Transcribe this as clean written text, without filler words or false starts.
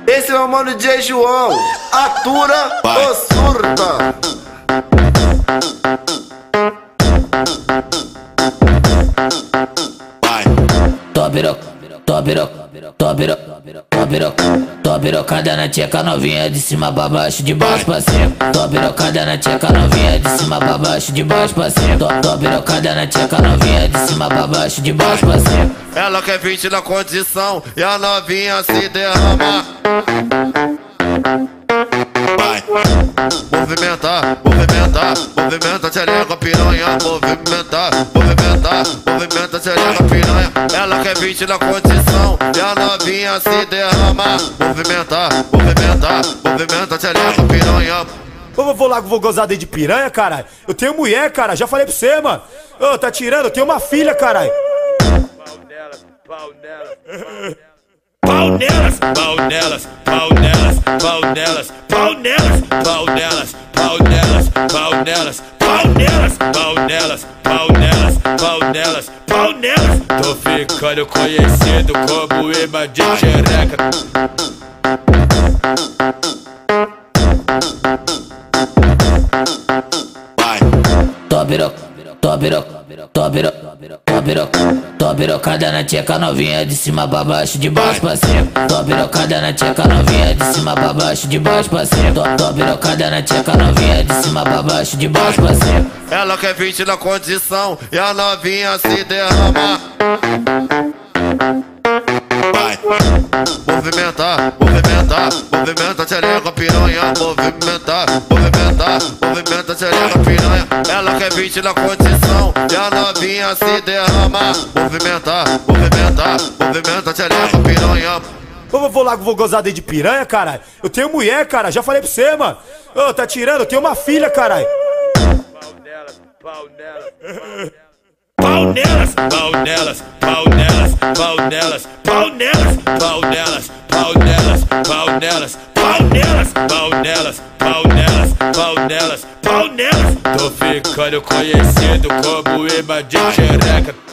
Esse é o mano DJ João. Atura ou surta? Tô birocada na tcheca novinha, de cima pra baixo, de baixo pra cima. Tô birocada na tcheca novinha, de cima pra baixo, de baixo pra cima. Tô birocada na tcheca novinha, de cima pra baixo, de baixo pra cima. Ela quer 20 na condição e a novinha se derrama. Vai, movimentar, movimentar, movimenta, tchereca, piranha. Movimentar, movimentar, movimenta, tchereca, piranha. Ela quer 20 na condição e a novinha se derrama. Movimentar, movimentar, movimenta, tchereca, piranha. Eu vou lá, vou gozar de piranha, caralho. Eu tenho mulher, cara, já falei pra você, mano. Ô, tá tirando? Eu tenho uma filha, caralho. Pau nelas, pau nelas, pau nelas, pau nelas, pau nelas, pau nelas, pau nelas, pau nelas, pau nelas, pau nelas, pau nelas, pau nelas, pau nelas. Tô ficando conhecido como imã de xereca. Tô birocada na tcheca novinha, de cima pra baixo, de baixo pra cima. Tô birocada na tcheca novinha, de cima pra baixo, de baixo pra cima. Tô birocada na tcheca novinha, de cima pra baixo, de baixo pra cima. Ela quer 20 na condição e a novinha se derrama. Vai, movimentar, movimentar, movimenta, tchereca, piranha. Movimentar, movimentar, movimenta, tchereca, piranha. Ela quer 20 na condição e a novinha se derrama. Movimentar, movimentar, movimenta, tchereca, piranha. Eu vou lá, vou gozar de piranha, caralho. Eu tenho mulher, cara, já falei pra você, mano. Ô, tá tirando? Eu tenho uma filha, caralho. Pau nelas, pau nelas, pau nelas, pau nelas, pau nelas, pau nelas, pau nelas, pau nelas, pau nelas, pau nelas, pau nelas, pau nelas, pau nelas. Tô ficando conhecido como imã de xereca.